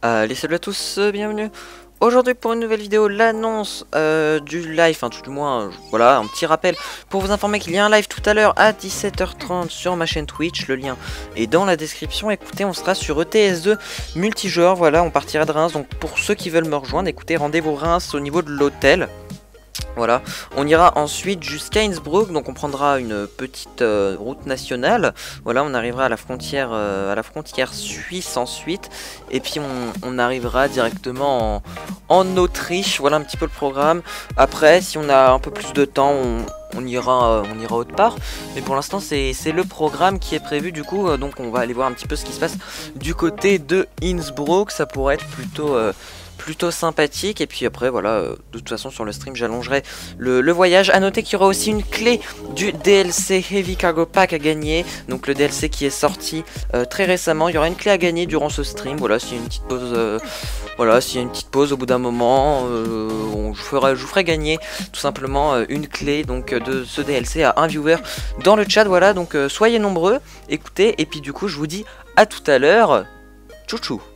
Allez, salut à tous, bienvenue aujourd'hui pour une nouvelle vidéo, l'annonce du live, enfin tout du moins, voilà, un petit rappel pour vous informer qu'il y a un live tout à l'heure à 17h30 sur ma chaîne Twitch, le lien est dans la description. Écoutez, on sera sur ETS2 multijoueur, voilà, on partira de Reims, donc pour ceux qui veulent me rejoindre, écoutez, rendez-vous Reims au niveau de l'hôtel. Voilà, on ira ensuite jusqu'à Innsbruck, donc on prendra une petite route nationale. Voilà, on arrivera à la frontière suisse ensuite, et puis on arrivera directement en Autriche. Voilà un petit peu le programme. Après, si on a un peu plus de temps, on ira autre part. Mais pour l'instant, c'est le programme qui est prévu du coup. Donc on va aller voir un petit peu ce qui se passe du côté de Innsbruck. Ça pourrait être plutôt sympathique. Et puis après voilà, de toute façon sur le stream j'allongerai le voyage. À noter qu'il y aura aussi une clé du DLC Heavy Cargo Pack à gagner, donc le DLC qui est sorti très récemment. Il y aura une clé à gagner durant ce stream. Voilà, s'il y a une petite pause voilà, s'il y a une petite pause au bout d'un moment, je vous ferai gagner tout simplement une clé donc de ce DLC à un viewer dans le chat. Voilà, donc soyez nombreux, écoutez, et puis du coup je vous dis à tout à l'heure. Tchou tchou.